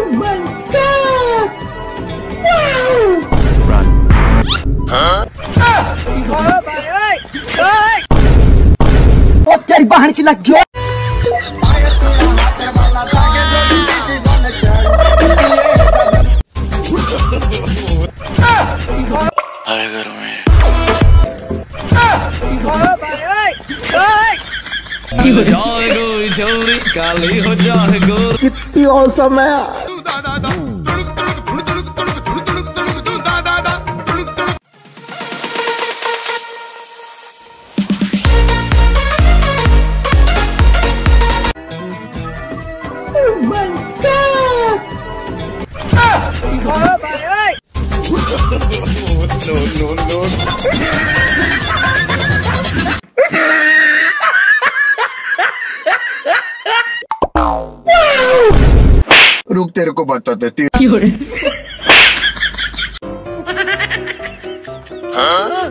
Oh my God! Wow! Run. Huh? ओ तेरी बहन की लग गया। काली हो जाए गोरी। कितनी औसम है यार। Oh my God! No. रुक तेरे को बताते थे। हाँ?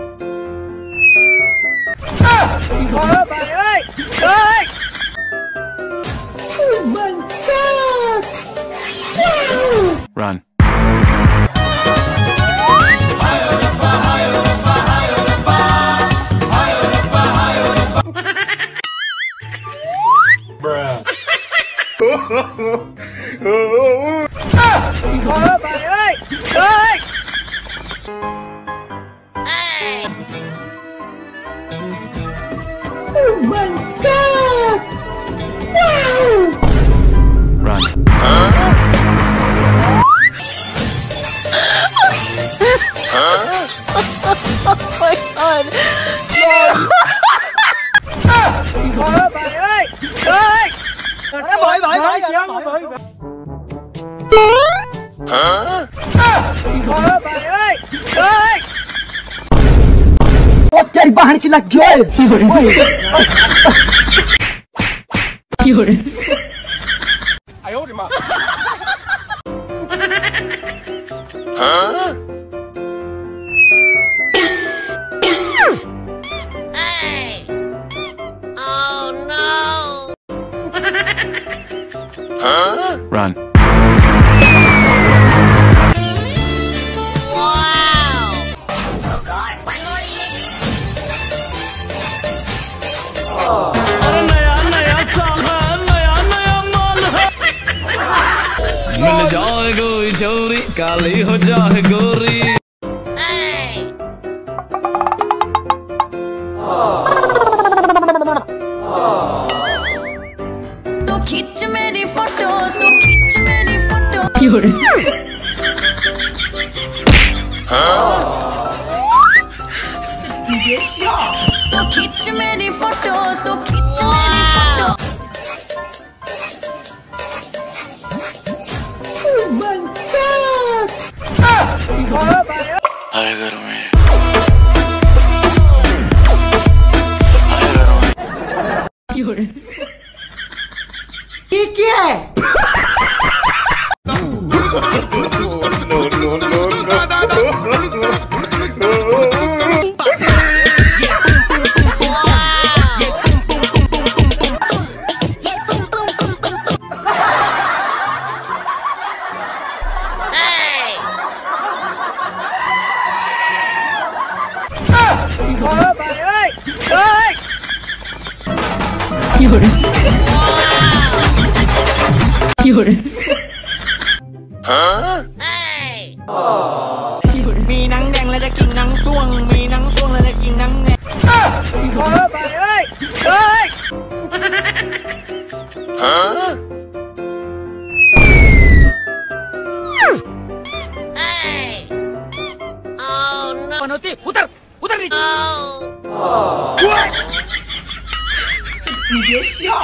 Oh my God! Run. Oh my God! Wow! Run. Oh my God! ओ तेरी बहन की लग गया। हाँ? Huh? Run. Wow! अरे नया साल है, नया माल है। मिल जाए कोई छोरी काली हो जाए गोरी। तो खींच मेरी फोटो, तो खींच मेरी फोटो। तो खींच मेरी फोटो, तो खींच मेरी फोटो। Oh my God! हाय घर में। ये क्या है? हाँ? มีหนังแดงแล้วจะกินหนังส้วงมีหนังส้วงแล้วจะกินหนังแดง हाँ? पनौती उतर उतर नीचे ये क्या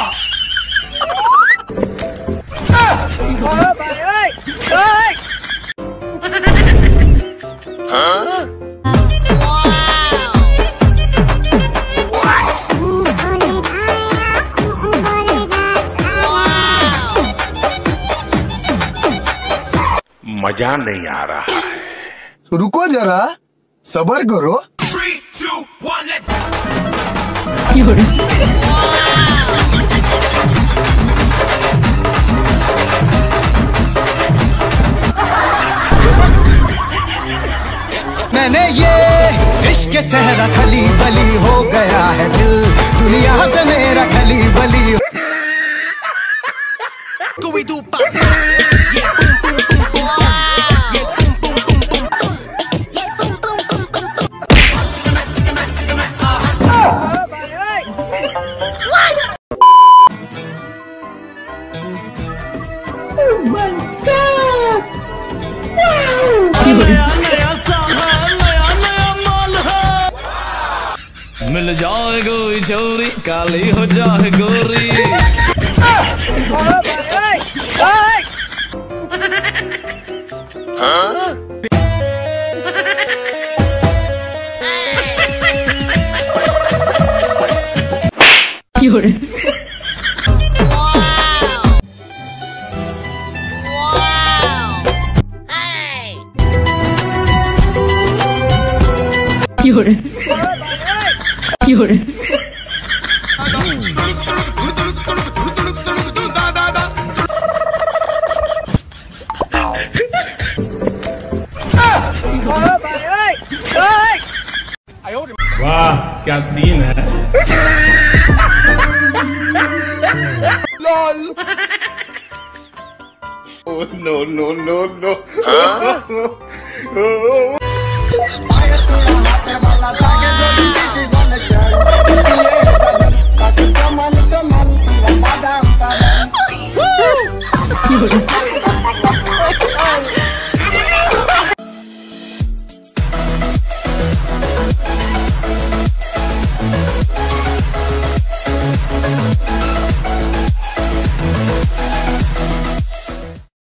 हाँ? मजा नहीं आ रहा है। रुको जरा सबर करो। 3, 2, 1, let's go. ये सहरा खली बली हो गया है दिल, दुनिया से मेरा खली बली। मिल जाए कोई छोरी काली हो जाए गोरी। वाह क्या सीन है। Oh, no, no, no, no. Huh?